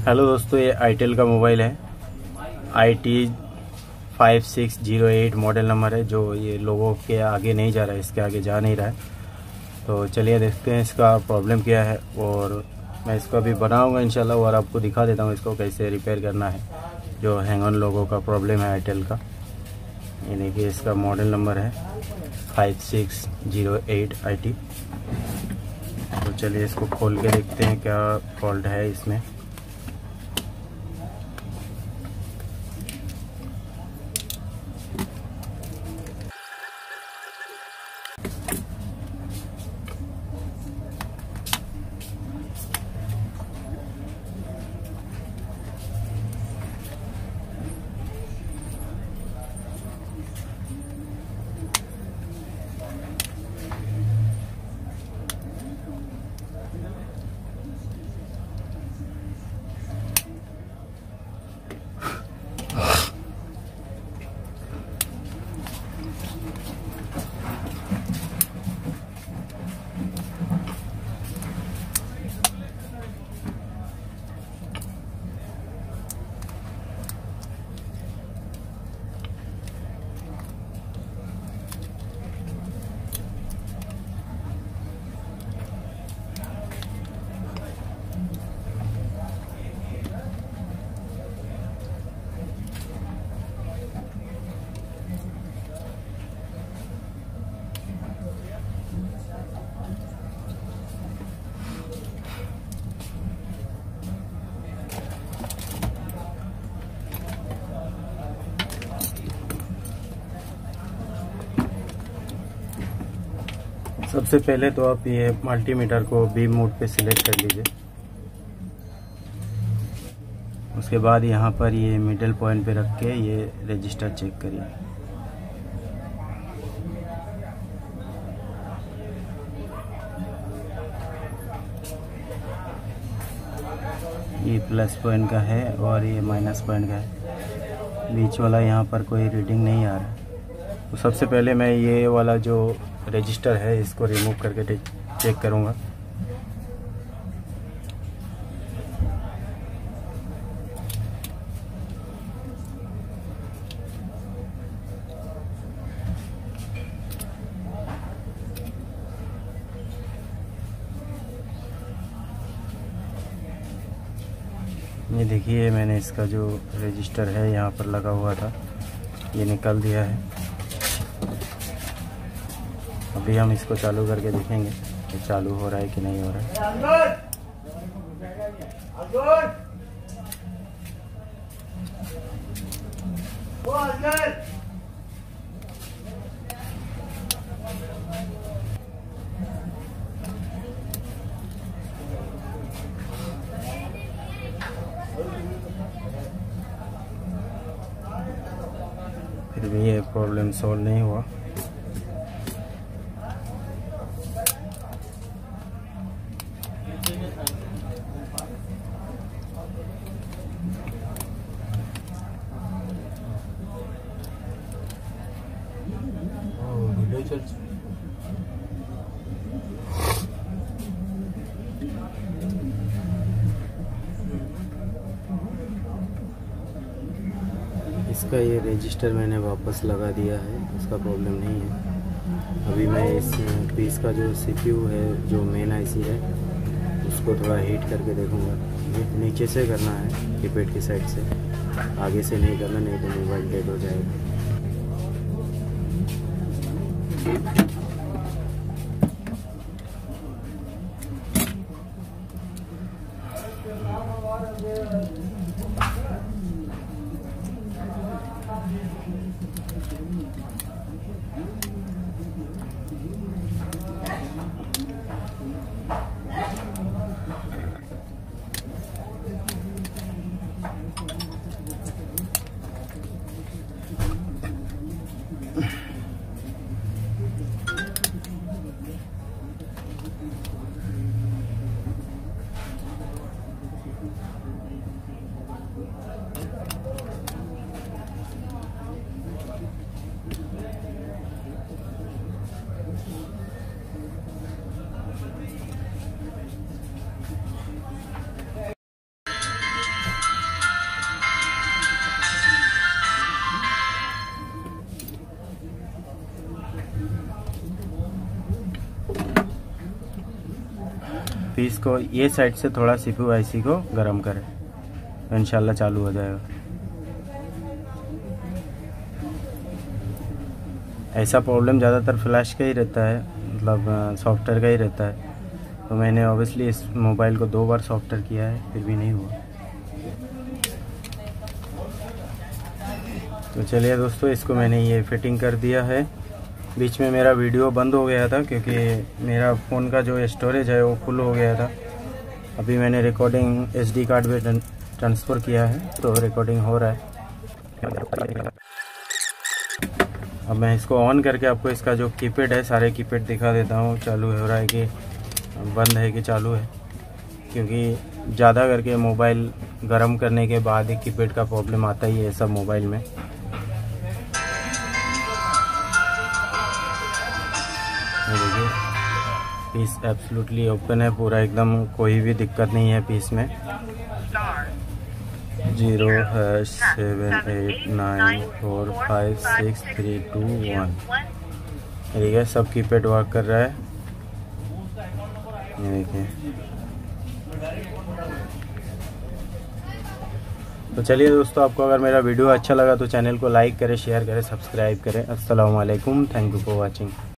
Hello दोस्तों, ये itel का मोबाइल है। IT5608 मॉडल नंबर है, जो ये लोगों के आगे नहीं जा रहा है, इसके आगे जा नहीं रहा है। तो चलिए देखते हैं इसका प्रॉब्लम क्या है, और मैं इसको अभी बनाऊंगा इंशाल्लाह, और आपको दिखा देता हूँ इसको कैसे रिपेयर करना है। जो हैंग ऑन लोगों का प्रॉब्लम है आईटेल का, ये देखिए इसका मॉडल नंबर है 5608 IT। तो चलिए इसको खोल के देखते हैं क्या फॉल्ट है इसमें। सबसे पहले तो आप ये मल्टीमीटर को बीम मोड पे सिलेक्ट कर लीजिए। उसके बाद यहाँ पर ये मिडल पॉइंट पे रख के ये रजिस्टर चेक करिए। ये प्लस पॉइंट का है और ये माइनस पॉइंट का है, बीच वाला यहाँ पर कोई रीडिंग नहीं आ रहा। तो सबसे पहले मैं ये वाला जो रजिस्टर है इसको रिमूव करके चेक करूँगा। ये देखिए, मैंने इसका जो रजिस्टर है यहाँ पर लगा हुआ था ये निकाल दिया है। अभी हम इसको चालू करके देखेंगे कि चालू हो रहा है कि नहीं हो रहा है। फिर भी ये प्रॉब्लम सॉल्व नहीं हुआ। इसका ये रजिस्टर मैंने वापस लगा दिया है, उसका प्रॉब्लम नहीं है। अभी मैं इस पीस का जो CPU है, जो मेन IC है, उसको थोड़ा हीट करके देखूँगा। नीचे से करना है, कीपैड की साइड से, आगे से नहीं करना, नहीं तो मोबाइल डेड हो जाएगा। पीस को ये साइड से थोड़ा CPU IC को गर्म करें तो इंशाल्लाह चालू हो जाएगा। ऐसा प्रॉब्लम ज़्यादातर फ्लैश का ही रहता है, मतलब सॉफ्टवेयर का ही रहता है। तो मैंने ऑब्वियसली इस मोबाइल को 2 बार सॉफ्टवेयर किया है, फिर भी नहीं हुआ। तो चलिए दोस्तों, इसको मैंने ये फिटिंग कर दिया है। बीच में मेरा वीडियो बंद हो गया था क्योंकि मेरा फ़ोन का जो स्टोरेज है वो फुल हो गया था। अभी मैंने रिकॉर्डिंग SD कार्ड पे ट्रांसफ़र किया है तो रिकॉर्डिंग हो रहा है। अब मैं इसको ऑन करके आपको इसका जो कीपैड है सारे कीपैड दिखा देता हूँ, चालू हो रहा है कि बंद है कि चालू है, क्योंकि ज़्यादा करके मोबाइल गर्म करने के बाद ही कीपैड का प्रॉब्लम आता ही है सब मोबाइल में। देखिए पीस एब्सोल्युटली ओपन है पूरा एकदम, कोई भी दिक्कत नहीं है पीस में। 0*789456321 ठीक है, सब कीपैड वर्क कर रहा है। ये देखिए। तो चलिए दोस्तों, आपको अगर मेरा वीडियो अच्छा लगा तो चैनल को लाइक करें, शेयर करें, सब्सक्राइब करें। अस्सलाम वालेकुम, थैंक यू फॉर वाचिंग।